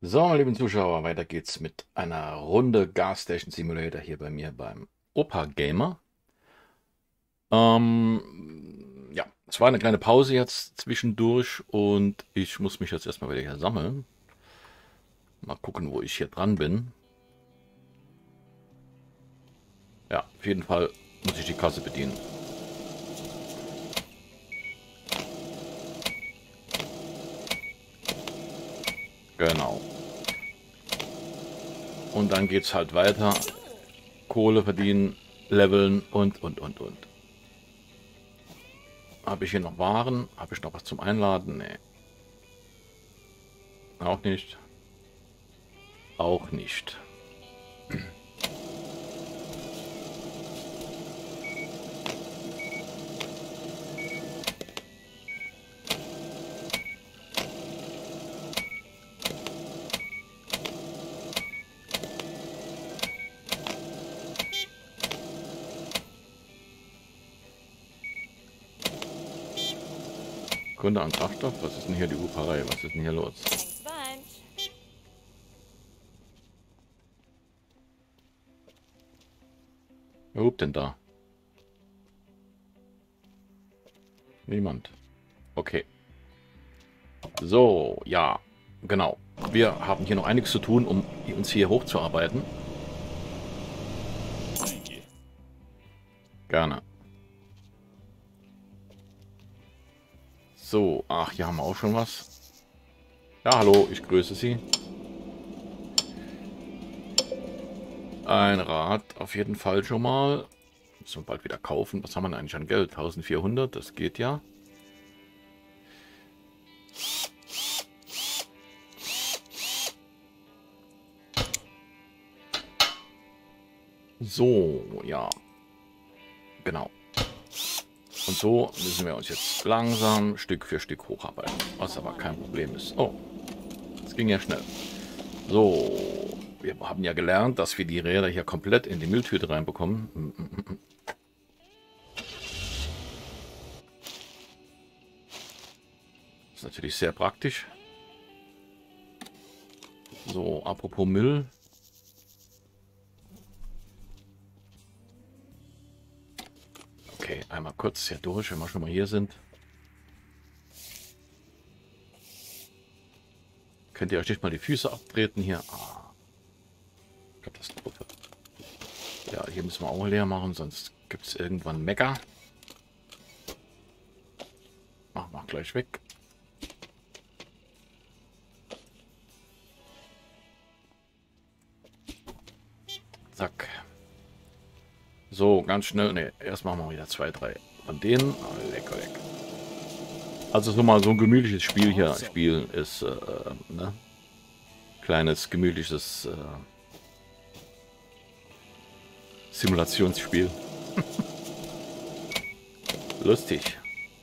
So, meine lieben Zuschauer, weiter geht's mit einer Runde Gas Station Simulator hier bei mir beim Opa Gamer. Ja, es war eine kleine Pause jetzt zwischendurch und ich muss mich jetzt erstmal wieder hier sammeln. Mal gucken, wo ich hier dran bin. Ja, auf jeden Fall muss ich die Kasse bedienen. Genau. Und dann geht's halt weiter. Kohle verdienen, leveln und. Habe ich hier noch Waren? Habe ich noch was zum Einladen? Nee. Auch nicht. Auch nicht. Kunde an Kraftstoff? Was ist denn hier die Uperei? Was ist denn hier los? Thanks a bunch. Wer hupt denn da? Niemand. Okay. So, ja, genau. Wir haben hier noch einiges zu tun, um uns hier hochzuarbeiten. Gerne. So, ach, hier haben wir auch schon was. Ja, hallo, ich grüße Sie. Ein Rad auf jeden Fall schon mal. Müssen wir bald wieder kaufen. Was haben wir denn eigentlich an Geld? 1400, das geht ja. So, ja. Genau. Und so müssen wir uns jetzt langsam Stück für Stück hocharbeiten. Was aber kein Problem ist. Oh, das ging ja schnell. So, wir haben ja gelernt, dass wir die Räder hier komplett in die Mülltüte reinbekommen. Das ist natürlich sehr praktisch. So, apropos Müll. Okay, einmal kurz hier durch, wenn wir schon mal hier sind. Könnt ihr euch nicht mal die Füße abtreten hier? Ah, Katastrophe. Ja, hier müssen wir auch leer machen, sonst gibt es irgendwann Mecker. Machen wir gleich weg. Zack. So, ganz schnell. Ne, erst machen wir wieder 2, 3 von denen. Ah, lecker, lecker. Also so mal so ein gemütliches Spiel hier. Spiel ist, ne? Kleines, gemütliches Simulationsspiel. Lustig.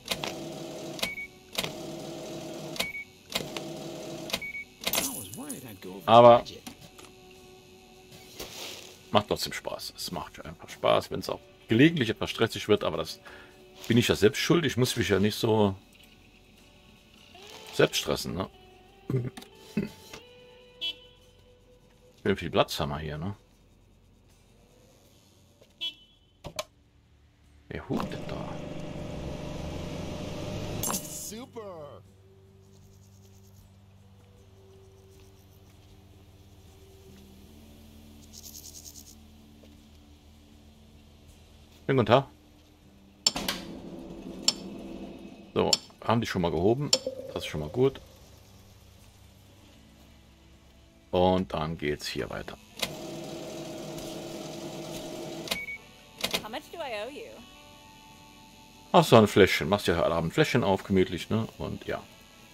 Aber macht trotzdem Spaß. Es macht einfach Spaß, wenn es auch gelegentlich etwas stressig wird, aber das bin ich ja selbst schuld. Ich muss mich ja nicht so selbst stressen, ne? Wie viel Platz haben wir hier, ne? Wer hupt denn da? Super. Schönen guten Tag. So, haben die schon mal gehoben. Das ist schon mal gut. Und dann geht's hier weiter. How much do I owe you? Ach so, ein Fläschchen. Machst ja heute Abend ein Fläschchen auf, gemütlich, ne? Und ja.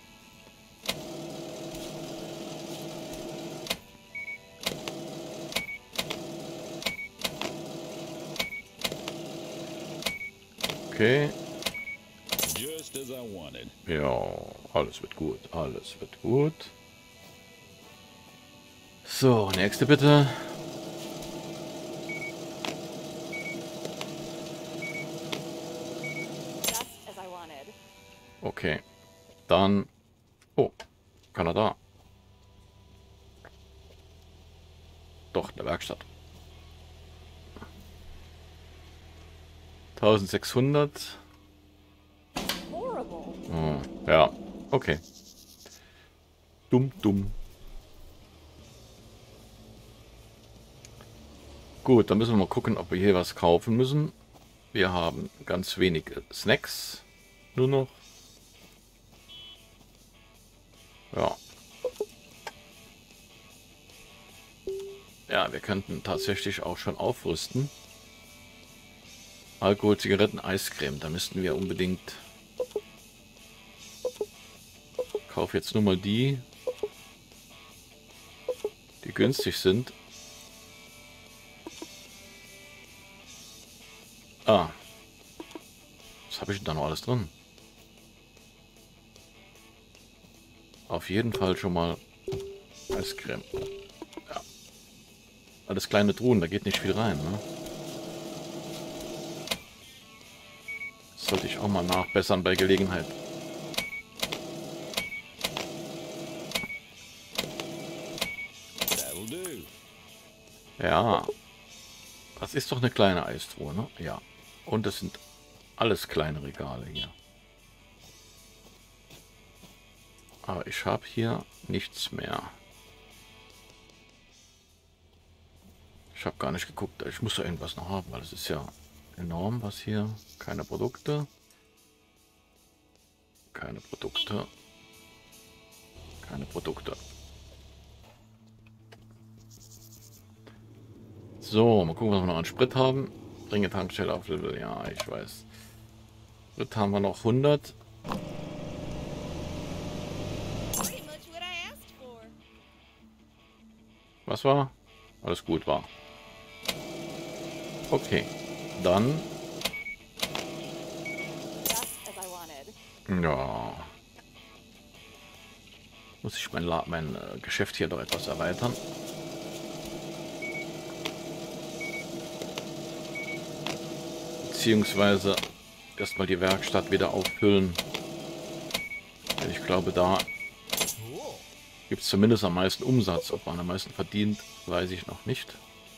Okay. Just as I wanted. Ja, alles wird gut. Alles wird gut. So, nächste bitte. Just as I wanted. Okay. Dann. Oh, Kanada. Doch, der Werkstatt. 1600. Horrible. Oh, ja, okay. Dumm, dumm. Gut, dann müssen wir mal gucken, ob wir hier was kaufen müssen. Wir haben ganz wenig Snacks. Nur noch. Ja. Ja, wir könnten tatsächlich auch schon aufrüsten. Alkohol, Zigaretten, Eiscreme. Da müssten wir unbedingt... Ich kaufe jetzt nur mal die günstig sind. Ah. Was habe ich denn da noch alles drin? Auf jeden Fall schon mal Eiscreme. Ja. Alles kleine Truhen, da geht nicht viel rein, ne? Das sollte ich auch mal nachbessern bei Gelegenheit. That'll do. Ja. Das ist doch eine kleine Eistruhe, ne? Ja. Und das sind alles kleine Regale hier. Aber ich habe hier nichts mehr. Ich habe gar nicht geguckt. Ich muss da irgendwas noch haben, weil es ist ja enorm, was hier. Keine Produkte. Keine Produkte. Keine Produkte. So, mal gucken, was wir noch an Sprit haben. Bringe Tankstelle auf Level. Ja, ich weiß. Sprit haben wir noch 100. Pretty much what I asked for. Was war? Alles gut war. Okay. Dann. Just as I wanted. Ja. Muss ich mein Geschäft hier doch etwas erweitern. Beziehungsweise erstmal die Werkstatt wieder auffüllen. Denn ich glaube, da gibt es zumindest am meisten Umsatz. Ob man am meisten verdient, weiß ich noch nicht.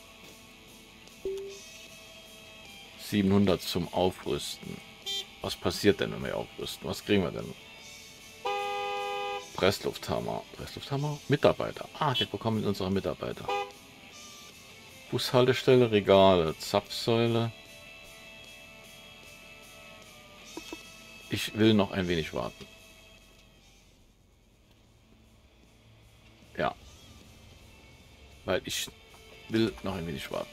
700 zum Aufrüsten. Was passiert denn, wenn wir aufrüsten? Was kriegen wir denn? Presslufthammer. Presslufthammer? Mitarbeiter. Ah, wir bekommen unsere Mitarbeiter. Bushaltestelle, Regale, Zapfsäule. Ich will noch ein wenig warten. Ja. Weil ich will noch ein wenig warten.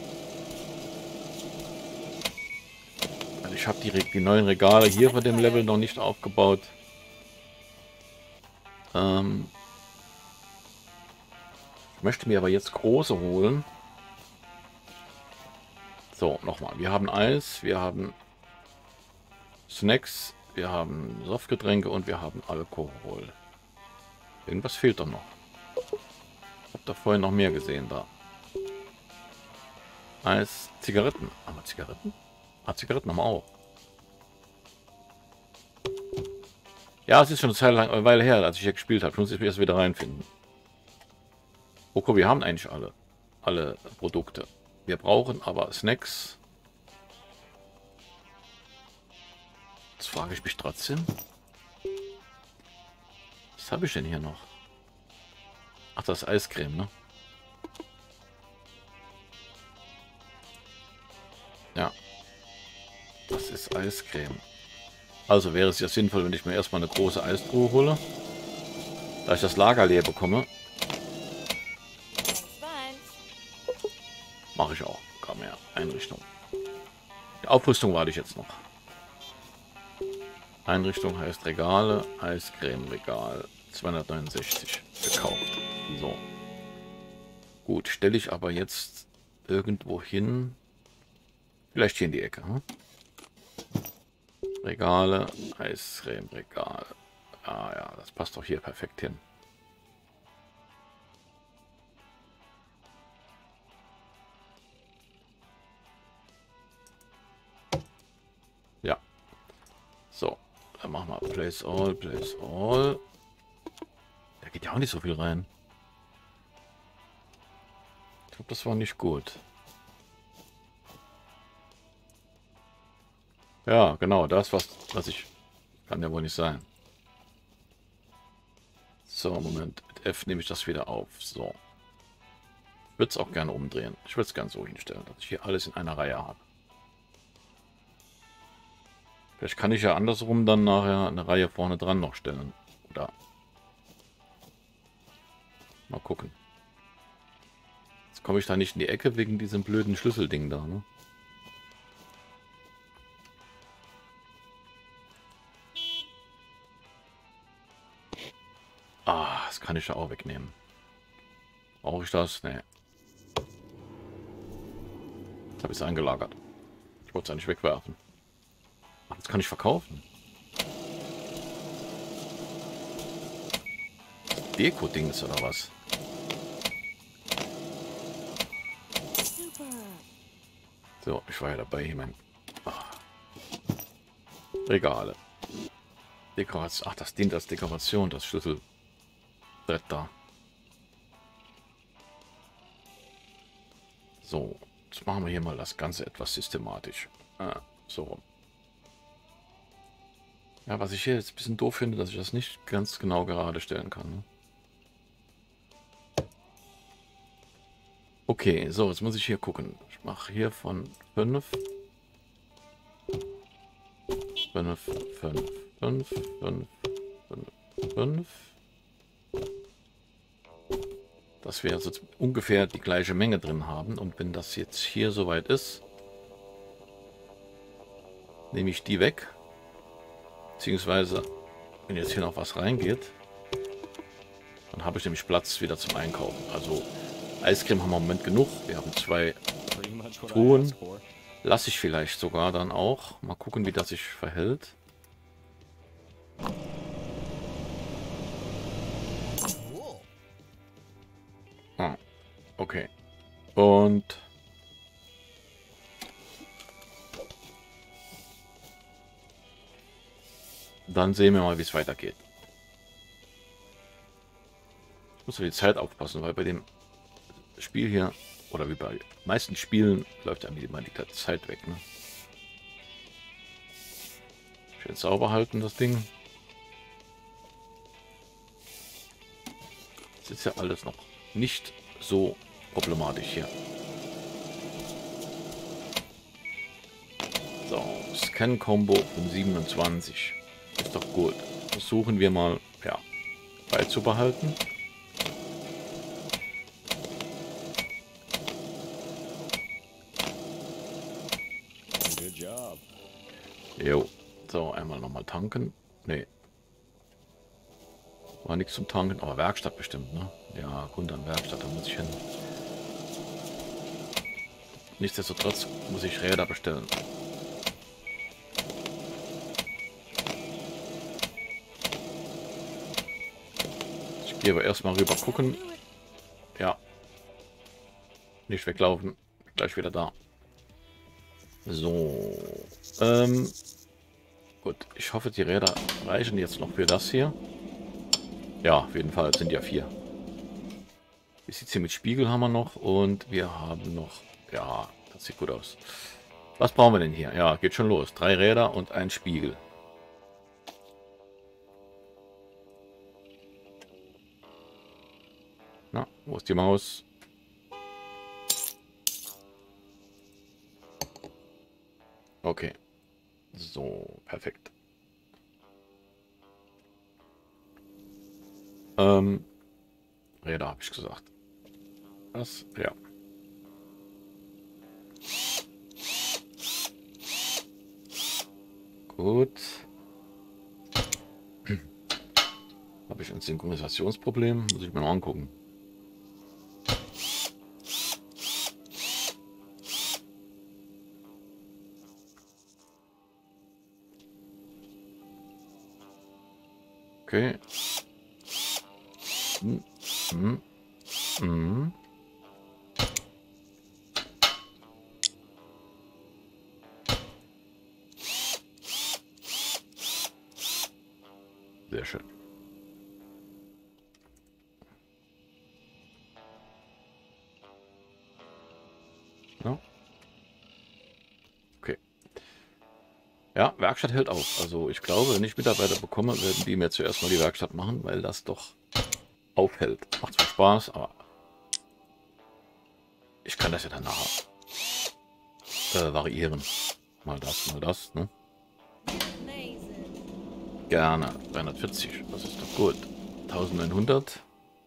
Weil ich habe die neuen Regale hier bei dem Level noch nicht aufgebaut. Ich möchte mir aber jetzt große holen. So, nochmal. Wir haben Eis, wir haben Snacks, wir haben Softgetränke und wir haben Alkohol. Irgendwas fehlt doch noch. Ich habe da vorhin noch mehr gesehen da. Eis, Zigaretten. Haben wir Zigaretten? Ah, Zigaretten haben wir auch. Ja, es ist schon eine Weile her, als ich hier gespielt habe. Ich muss mich erst wieder reinfinden. Okay, wir haben eigentlich alle Produkte. Wir brauchen aber Snacks. Jetzt frage ich mich trotzdem. Was habe ich denn hier noch? Ach, das ist Eiscreme, ne? Ja. Das ist Eiscreme. Also wäre es ja sinnvoll, wenn ich mir erstmal eine große Eistruhe hole. Da ich das Lager leer bekomme. Thanks bunch. Mache ich auch. Komm her. Einrichtung. Die Aufrüstung warte ich jetzt noch. Einrichtung heißt Regale. Eiscreme-Regal. 269 gekauft. So. Gut, stelle ich aber jetzt irgendwo hin. Vielleicht hier in die Ecke. Hm? Regale, Eiscreme-Regal. Ah ja, das passt doch hier perfekt hin. Ja. So, dann machen wir Place All, Place All. Da geht ja auch nicht so viel rein. Ich glaube, das war nicht gut. Ja, genau, das, was ich... Kann ja wohl nicht sein. So, Moment. Mit F nehme ich das wieder auf. So. Ich würde es auch gerne umdrehen. Ich würde es gerne so hinstellen, dass ich hier alles in einer Reihe habe. Vielleicht kann ich ja andersrum dann nachher eine Reihe vorne dran noch stellen. Oder... Mal gucken. Jetzt komme ich da nicht in die Ecke wegen diesem blöden Schlüsselding da, ne? Ah, das kann ich ja auch wegnehmen. Brauche ich das? Nee. Jetzt habe ich es eingelagert. Ich wollte es eigentlich wegwerfen. Ach, das kann ich verkaufen. Deko-Dings oder was? Super. So, ich war ja dabei, hier mein... Regale. Dekoration. Ach, das dient als Dekoration, das Schlüsselbrett da. So, jetzt machen wir hier mal das Ganze etwas systematisch. So rum. Ja, was ich hier jetzt ein bisschen doof finde, dass ich das nicht ganz genau gerade stellen kann. Ne? Okay, so, jetzt muss ich hier gucken. Ich mache hier von 5, 5, 5, 5, 5, 5, 5. Dass wir also ungefähr die gleiche Menge drin haben. Und wenn das jetzt hier soweit ist, nehme ich die weg. Beziehungsweise, wenn jetzt hier noch was reingeht, dann habe ich nämlich Platz wieder zum Einkaufen. Also Eiscreme haben wir im Moment genug. Wir haben 2 Truhen. Lasse ich vielleicht sogar dann auch. Mal gucken, wie das sich verhält. Ah, okay. Und dann sehen wir mal, wie es weitergeht. Ich muss auf die Zeit aufpassen, weil bei dem Spiel hier, oder wie bei meisten Spielen, läuft einem immer die Zeit weg. Ne? Schön sauber halten, das Ding. Das ist ja alles noch nicht so problematisch hier. So, Scan-Combo von 27. Ist doch gut. Versuchen wir mal, ja, beizubehalten. Good job. Jo. So, einmal nochmal tanken. Nee. War nichts zum Tanken, aber Werkstatt bestimmt, ne? Ja, Gundam Werkstatt, da muss ich hin. Nichtsdestotrotz muss ich Räder bestellen. Ich gehe aber erstmal rüber gucken. Ja. Nicht weglaufen. Gleich wieder da. So. Gut. Ich hoffe, die Räder reichen jetzt noch für das hier. Ja, auf jeden Fall. Es sind ja 4. Wie sieht es hier mit Spiegel haben wir noch. Und wir haben noch... Ja, das sieht gut aus. Was brauchen wir denn hier? Ja, geht schon los. 3 Räder und ein Spiegel. Na, wo ist die Maus? Okay. So, perfekt. Räder habe ich gesagt. Was? Ja. Gut. Habe ich ein Synchronisationsproblem? Muss ich mir noch angucken. Okay. Sehr schön. Ne? Okay. Ja, Werkstatt hält auf. Also ich glaube, wenn ich Mitarbeiter bekomme, werden die mir zuerst mal die Werkstatt machen, weil das doch aufhält. Macht zwar Spaß, aber ich kann das ja dann nachher variieren. Mal das, ne? Amazing. Gerne. 340, das ist doch gut. 1900.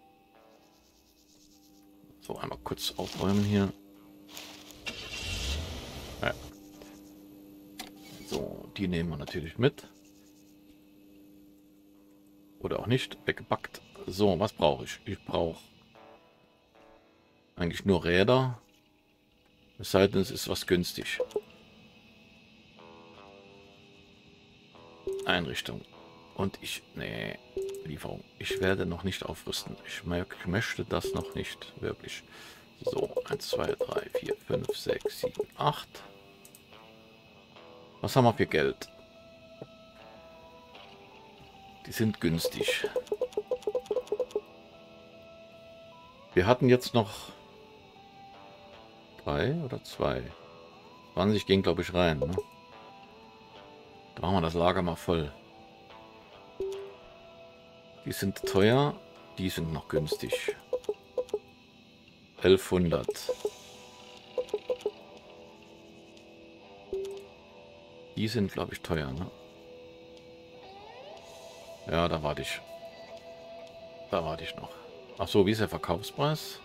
So, einmal kurz aufräumen hier. Ja. So, die nehmen wir natürlich mit. Oder auch nicht. Weggebackt. So, was brauche ich? Ich brauche eigentlich nur Räder. Es sei denn, es ist was günstig. Einrichtung. Und nee, Lieferung. Ich werde noch nicht aufrüsten. Ich möchte das noch nicht wirklich. So, 1, 2, 3, 4, 5, 6, 7, 8. Was haben wir für Geld? Die sind günstig. Wir hatten jetzt noch 3 oder 2. 20 gehen, glaube ich, rein. Ne? Da machen wir das Lager mal voll. Die sind teuer. Die sind noch günstig. 1100. Die sind, glaube ich, teuer, ne? Ja, da warte ich. Da warte ich noch. Ach so, wie ist der Verkaufspreis?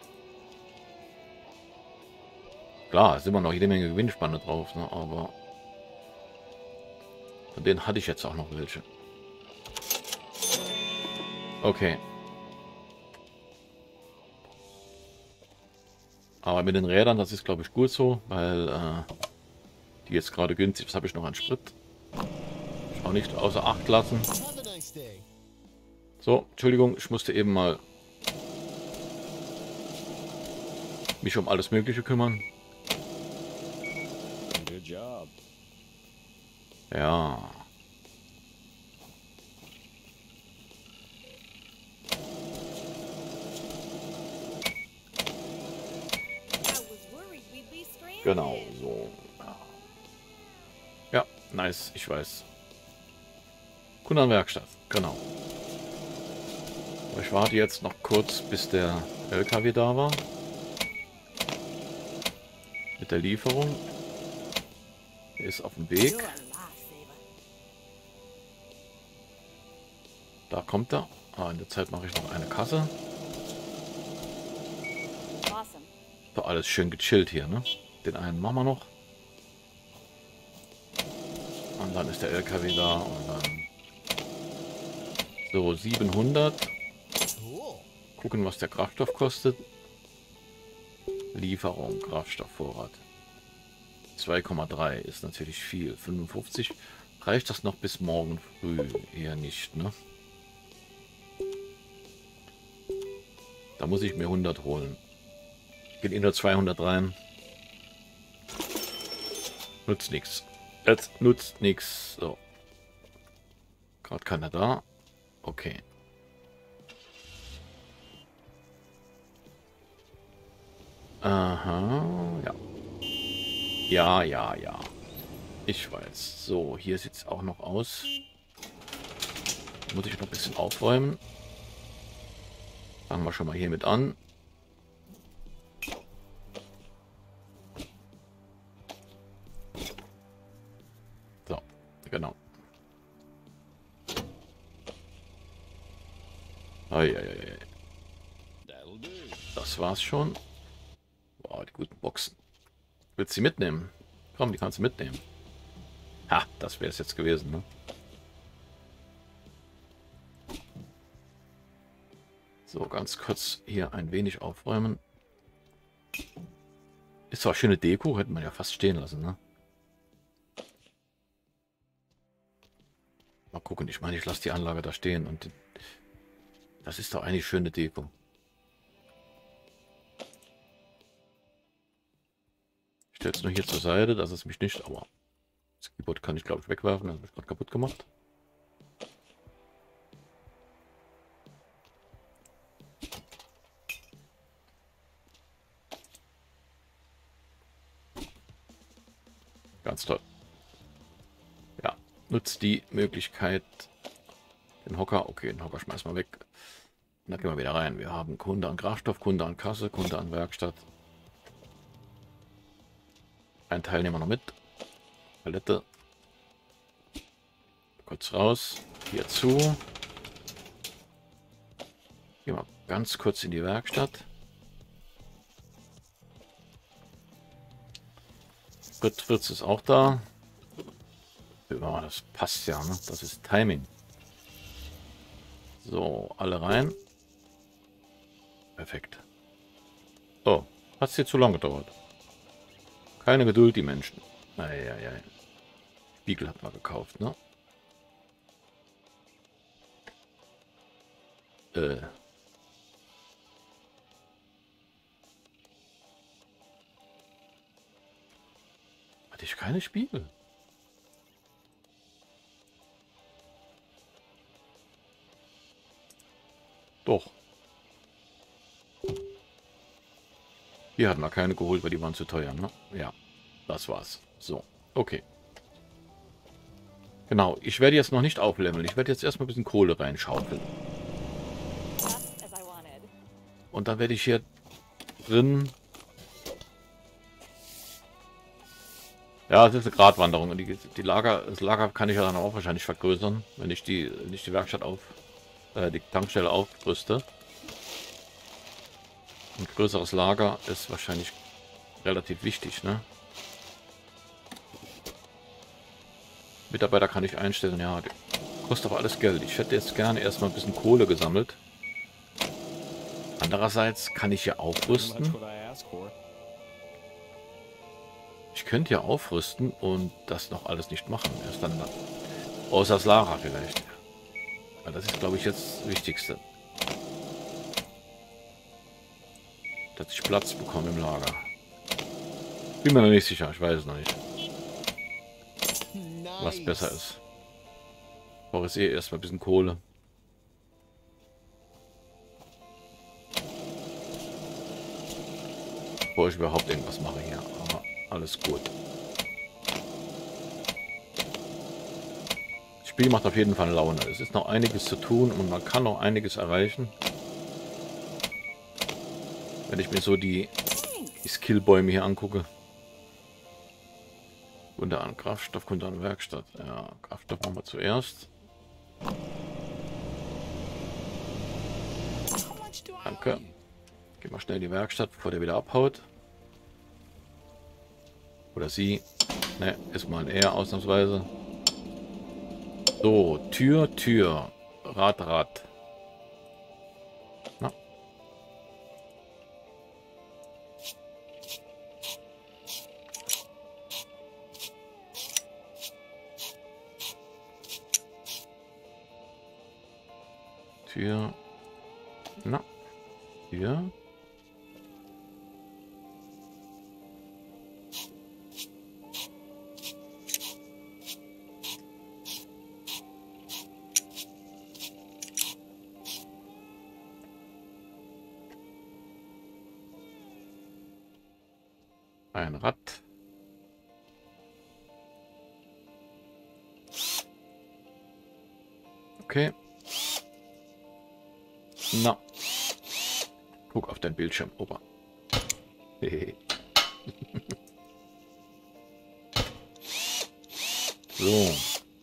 Klar, ist immer noch jede Menge Gewinnspanne drauf, ne? Aber von denen hatte ich jetzt auch noch welche. Okay. Aber mit den Rädern, das ist, glaube ich, gut so, weil die jetzt gerade günstig. Was habe ich noch an Sprit? Ich auch nicht außer Acht lassen. Have a nice day. So, Entschuldigung, ich musste eben mal mich um alles Mögliche kümmern. Good job. Ja. I was worried we'd be stranded. Genau, so. Ja, nice, ich weiß. Kundenwerkstatt, genau. Ich warte jetzt noch kurz, bis der LKW da war. Mit der Lieferung. Der ist auf dem Weg. You're a lifesaver. Da kommt er. Ah, in der Zeit mache ich noch eine Kasse. Awesome. So, alles schön gechillt hier, ne? Den einen machen wir noch. Und dann ist der LKW da und dann... So, 700. Cool. Gucken, was der Kraftstoff kostet. Lieferung, Kraftstoffvorrat. 2,3 ist natürlich viel. 55. Reicht das noch bis morgen früh? Eher nicht, ne? Da muss ich mir 100 holen. Geht in nur 200 rein. Nutzt nichts. Jetzt nutzt nichts. So. Gerade keiner da. Okay. Aha, ja. Ja, ja, ja. Ich weiß. So, hier sieht es auch noch aus. Muss ich noch ein bisschen aufräumen. Fangen wir schon mal hiermit an. So, genau. Eieiei. That'll do. Das war's schon. Boah, die guten Boxen. Willst du sie mitnehmen? Komm, die kannst du mitnehmen. Ha, das wäre es jetzt gewesen, ne? So, ganz kurz hier ein wenig aufräumen. Ist zwar schöne Deko, hätte man ja fast stehen lassen, ne? Mal gucken, ich meine, ich lasse die Anlage da stehen und das ist doch eigentlich schöne Deko. Ich stelle es nur hier zur Seite, dass es mich nicht, aber das Keyboard kann ich, glaube ich, wegwerfen, das habe ich gerade kaputt gemacht. Ganz toll. Ja, nutzt die Möglichkeit. Den Hocker. Okay, den Hocker schmeißen wir weg. Und dann gehen wir wieder rein. Wir haben Kunde an Kraftstoff, Kunde an Kasse, Kunde an Werkstatt. Ein Teilnehmer noch mit. Palette. Kurz raus. Hier zu. Gehen wir ganz kurz in die Werkstatt. Fritz ist auch da. Ja, das passt ja, ne? Das ist Timing. So, alle rein. Perfekt. Oh, hat es hier zu lange gedauert. Keine Geduld, die Menschen. Eieiei. Spiegel hat man gekauft, ne? Hatte ich keine Spiegel? Doch. Hier hatten wir keine geholt, weil die waren zu teuer, ne? Ja, das war's. So, okay. Genau, ich werde jetzt noch nicht aufleveln. Ich werde jetzt erstmal ein bisschen Kohle reinschaufeln. Just as I wanted. Und dann werde ich hier drin... Ja, das ist eine Gratwanderung. Und das Lager kann ich ja dann auch wahrscheinlich vergrößern, wenn ich die Werkstatt die Tankstelle aufrüste. Ein größeres Lager ist wahrscheinlich relativ wichtig, ne? Mitarbeiter kann ich einstellen, ja, kostet aber alles Geld. Ich hätte jetzt gerne erstmal ein bisschen Kohle gesammelt. Andererseits kann ich ja aufrüsten. Ich könnte ja aufrüsten und das noch alles nicht machen. Erst dann außer das Lager vielleicht. Weil das ist, glaube ich, jetzt das Wichtigste. Dass ich Platz bekomme im Lager. Bin mir noch nicht sicher, ich weiß es noch nicht. Was besser ist. Ich brauche jetzt erstmal ein bisschen Kohle. Bevor ich überhaupt irgendwas mache hier. Aber alles gut. Das Spiel macht auf jeden Fall Laune. Es ist noch einiges zu tun und man kann noch einiges erreichen. Wenn ich mir so die Skillbäume hier angucke. Kunde an Kraftstoff, Kunde an Werkstatt. Ja, Kraftstoff machen wir zuerst. Danke. Geh mal schnell in die Werkstatt, bevor der wieder abhaut. Oder sie. Ne, ist mal ein R ausnahmsweise. So, Tür. Rad. Na. Tür. Na. Hier. Ein Rad. Okay. Na. Guck auf dein Bildschirm, Opa. So.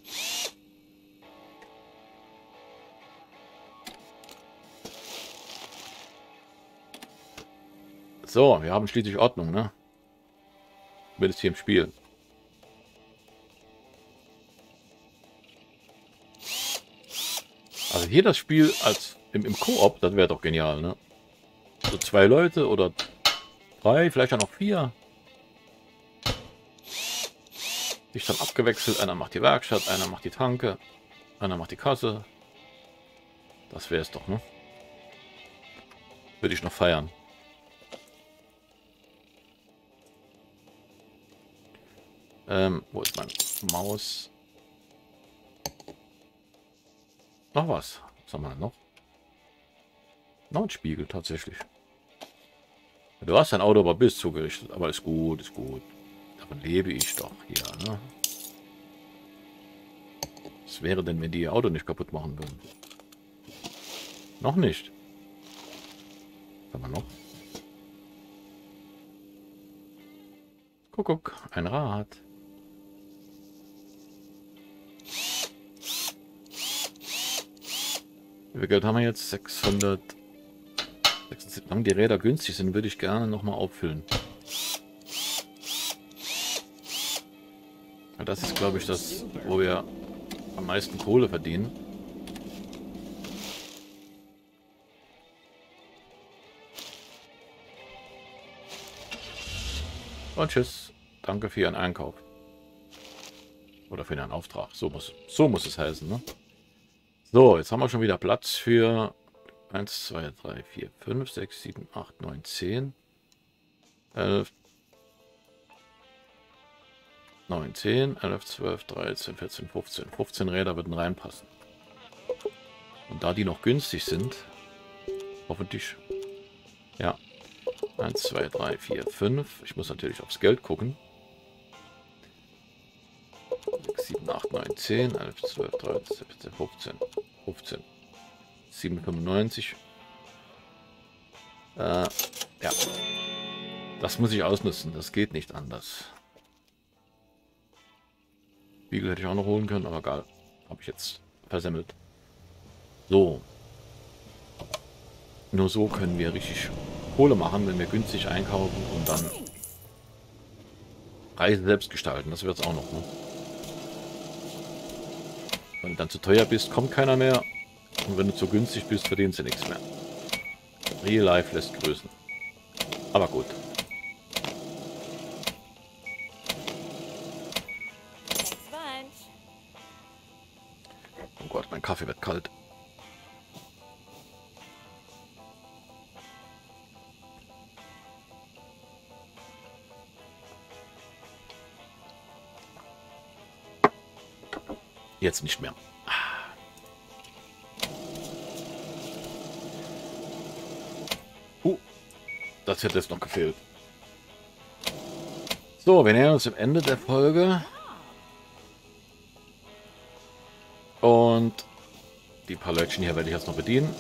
So, wir haben schließlich Ordnung, ne? Zumindest hier im Spiel. Also hier das Spiel als im Koop, das wäre doch genial, ne? So 2 Leute oder 3, vielleicht auch noch 4. Sich dann abgewechselt. Einer macht die Werkstatt, einer macht die Tanke, einer macht die Kasse. Das wäre es doch, ne? Würde ich noch feiern. Wo ist mein Maus? Noch was? Was haben wir denn noch? Noch ein Spiegel, tatsächlich. Du hast dein Auto aber bis zugerichtet, aber ist gut, ist gut. Davon lebe ich doch hier, ne? Was wäre denn, wenn die ihr Auto nicht kaputt machen würden? Noch nicht. Was haben wir noch? Guck, ein Rad. Wie viel Geld haben wir jetzt? 600. Solange die Räder günstig sind, würde ich gerne nochmal auffüllen. Das ist, glaube ich, das, wo wir am meisten Kohle verdienen. Und tschüss. Danke für Ihren Einkauf. Oder für Ihren Auftrag. So muss es heißen, ne? So, jetzt haben wir schon wieder Platz für 1, 2, 3, 4, 5, 6, 7, 8, 9, 10, 11, 9, 10, 11, 12, 13, 14, 15. 15 Räder würden reinpassen. Und da die noch günstig sind, hoffentlich, ja, 1, 2, 3, 4, 5. Ich muss natürlich aufs Geld gucken. 6, 7, 8, 9, 10, 11, 12, 13, 14, 15. 15. 7,95. Ja. Das muss ich ausnutzen. Das geht nicht anders. Spiegel hätte ich auch noch holen können, aber egal. Habe ich jetzt versemmelt. So. Nur so können wir richtig Kohle machen, wenn wir günstig einkaufen und dann Preise selbst gestalten. Das wird es auch noch. Ne? Wenn du dann zu teuer bist, kommt keiner mehr. Und wenn du zu günstig bist, verdienst du nichts mehr. Real Life lässt grüßen. Aber gut. Oh Gott, mein Kaffee wird kalt. Jetzt nicht mehr. Das hätte jetzt noch gefehlt. So, wir nähern uns dem Ende der Folge. Und die paar Leutchen hier werde ich jetzt noch bedienen.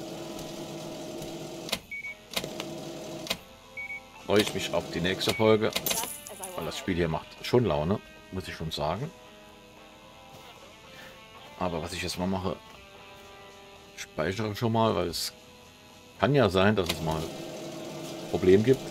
Freue ich mich auf die nächste Folge. Weil das Spiel hier macht schon Laune, muss ich schon sagen. Aber was ich jetzt mal mache, speichere schon mal, weil es kann ja sein, dass es mal Problem gibt.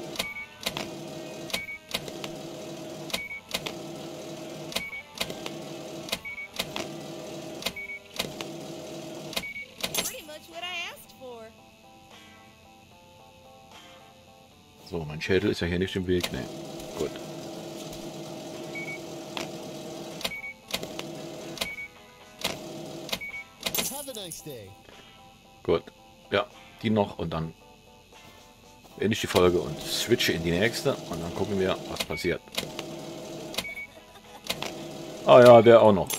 So, mein Schädel ist ja hier nicht im Weg. Ne, gut. Gut. Ja, die noch und dann beende ich die Folge und switche in die nächste und dann gucken wir, was passiert. Ah ja, der auch noch.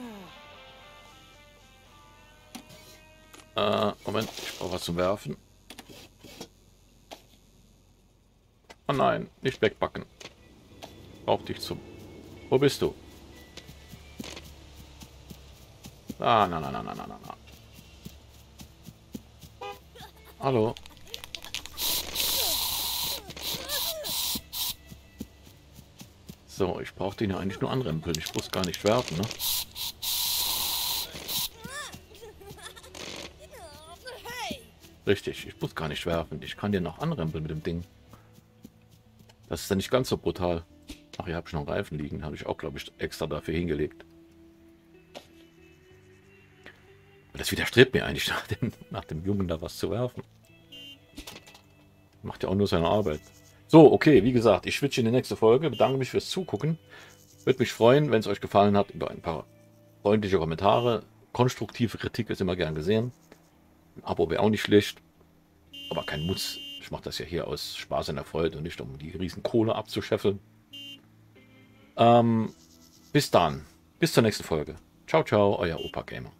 Moment, ich brauche was zum Werfen. Oh nein, nicht wegbacken. Brauch dich zum... Wo bist du? Ah, na. Hallo. So, ich brauche den ja eigentlich nur anrempeln. Ich muss gar nicht werfen, ne? Richtig, ich muss gar nicht werfen. Ich kann den noch anrempeln mit dem Ding. Das ist dann nicht ganz so brutal. Ach, hier habe ich noch einen Reifen liegen. Habe ich auch, glaube ich, extra dafür hingelegt. Das widerstrebt mir eigentlich, nach dem Jungen da was zu werfen. Macht ja auch nur seine Arbeit. So, okay, wie gesagt, ich switche in die nächste Folge. Bedanke mich fürs Zugucken. Würde mich freuen, wenn es euch gefallen hat, über ein paar freundliche Kommentare. Konstruktive Kritik ist immer gern gesehen. Ein Abo wäre auch nicht schlecht. Aber kein Muss. Ich mache das ja hier aus Spaß und der Freude und nicht, um die riesen Kohle abzuscheffeln. Bis dann. Bis zur nächsten Folge. Ciao, ciao, euer Opa Gamer.